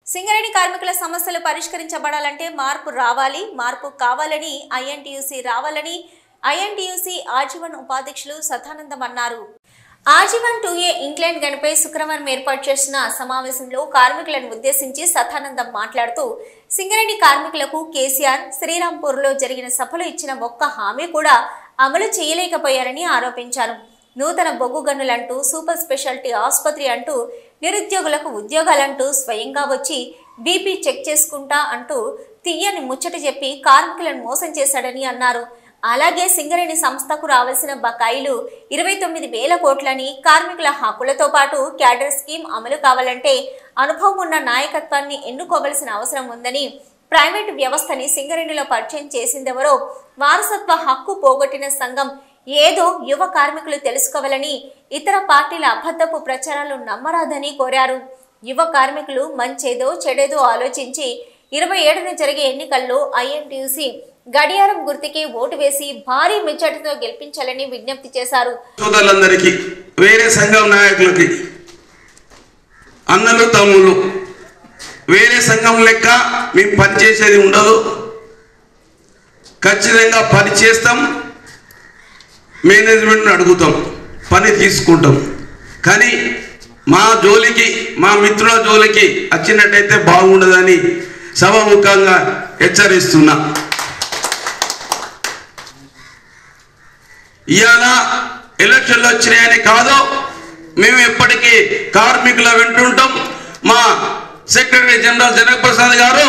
సింగరేణి కార్మికుల సమస్యలు పరిష్కరించబడాలంటే మార్పు రావాలి, మార్పు కావాలని ఐఎన్టీయూసీ రావాలని ఐఎన్టీయూసీ ఆజీవన్ ఉపాధ్యక్షులు సదానందం అన్నారు. ఆజీవన్ 2A ఇంగ్లాండ్ గనిపై శుక్రవారం ఏర్పాటు చేసిన సమావేశంలో కార్మికులను ఉద్దేశించి సదానందం మాట్లాడుతూ సింగరేణి కార్మికులకు కేసీఆర్ శ్రీరాంపూర్లో జరిగిన సభలో ఇచ్చిన ఒక్క హామీ కూడా అమలు చేయలేకపోయారని ఆరోపించారు. నూతన బొగ్గు గనులంటూ, సూపర్ స్పెషాలిటీ ఆసుపత్రి అంటూ, నిరుద్యోగులకు ఉద్యోగాలంటూ స్వయంగా వచ్చి బీపీ చెక్ చేసుకుంటా అంటూ తీయని ముచ్చట చెప్పి కార్మికులను మోసం చేశాడని అన్నారు. అలాగే సింగరేణి సంస్థకు రావాల్సిన బకాయిలు 29,000 కోట్లని, కార్మికుల హక్కులతో పాటు క్యాడర్ స్కీమ్ అమలు కావాలంటే అనుభవం ఉన్న నాయకత్వాన్ని ఎన్నుకోవాల్సిన అవసరం ఉందని, ప్రైవేటు వ్యవస్థని సింగరేణిలో పరిచయం చేసిందెవరో, వారసత్వ హక్కు పోగొట్టిన సంఘం ఏదో యువ కార్మికులు తెలుసుకోవాలని, ఇతర పార్టీల అబద్ధపు ప్రచారాలు నమ్మరాదని కోరారు. యువ కార్మికులు మంచేదో చెడేదో ఆలోచించి 27న జరిగే ఎన్నికల్లో ఐఎన్టీయూసీ గడియారం గుర్తుకి ఓటు వేసి భారీ మెజార్టీతో గెలిపించాలని విజ్ఞప్తి చేశారు. సోదరులందరికీ, వేరే సంఘం నాయకులకి, అన్నలు తమ్ముళ్ళు, వేరే సంఘం లెక్క మేము పనిచేసేది ఉండదు. ఖచ్చితంగా పని చేస్తాం, మేనేజ్మెంట్ని అడుగుతాం, పని తీసుకుంటాం. కానీ మా జోలికి, మా మిత్రుల జోలికి వచ్చినట్టయితే బాగుండదని సభాముఖంగా హెచ్చరిస్తున్నా. ఇవాళ ఎలక్షన్లు వచ్చినాయని కాదు, మేము ఎప్పటికీ కార్మికుల వెంటుంటాం. మా సెక్రటరీ జనరల్ జనకప్రసాద్ గారు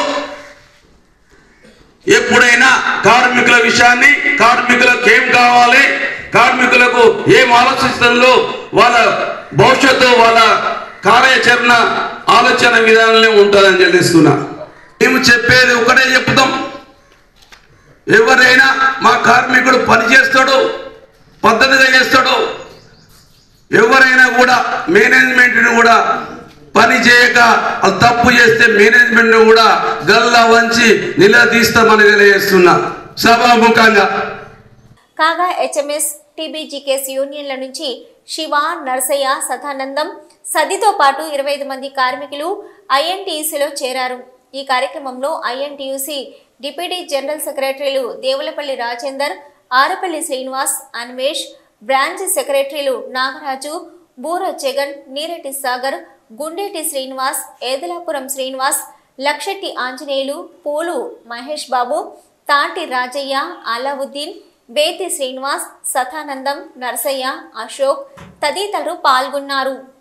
ఎప్పుడైనా కార్మికుల విషయాన్ని, కార్మికులకు ఏం కావాలి, కార్మికులకు ఏం ఆలోచిస్తుందో వాళ్ళ భవిష్యత్తు, వాళ్ళ కార్యాచరణ ఆలోచన విధానంలో ఉంటుందని తెలుస్తున్నా. మేము చెప్పేది ఒకటే చెప్తాం, ఎవరైనా మా కార్మికుడు పని చేస్తాడు, పద్ధతిగా చేస్తాడు. ఎవరైనా కూడా మేనేజ్మెంట్ని కూడా పని చేయక అది తప్పు చేస్తే మేనేజ్మెంట్ కూడా గల్లా వంచి నిలదీస్తామని తెలియజేస్తున్నా సభాముఖంగా. కాగా హెచ్ఎంఎస్, టీబీజీకేఎస్ యూనియన్ల నుంచి శివ, నర్సయ్య, సదానందం, సదితో పాటు 25 మంది కార్మికులు ఐఎన్టీయూసీలో చేరారు. ఈ కార్యక్రమంలో ఐఎన్టీయూసీ డిప్యూటీ జనరల్ సెక్రటరీలు దేవులపల్లి రాజేందర్, ఆరపల్లి శ్రీనివాస్, అన్వేష్, బ్రాంచ్ సెక్రటరీలు నాగరాజు, బూర జగన్, నీరెడ్డి సాగర్, గుండేటి శ్రీనివాస్, ఏదలాపురం శ్రీనివాస్, లక్షెట్టి ఆంజనేయులు, పూలు మహేష్ బాబు, తాటి రాజయ్య, అలావుద్దీన్, బేతి శ్రీనివాస్, సదానందం, నర్సయ్య, అశోక్ తదితరులు పాల్గొన్నారు.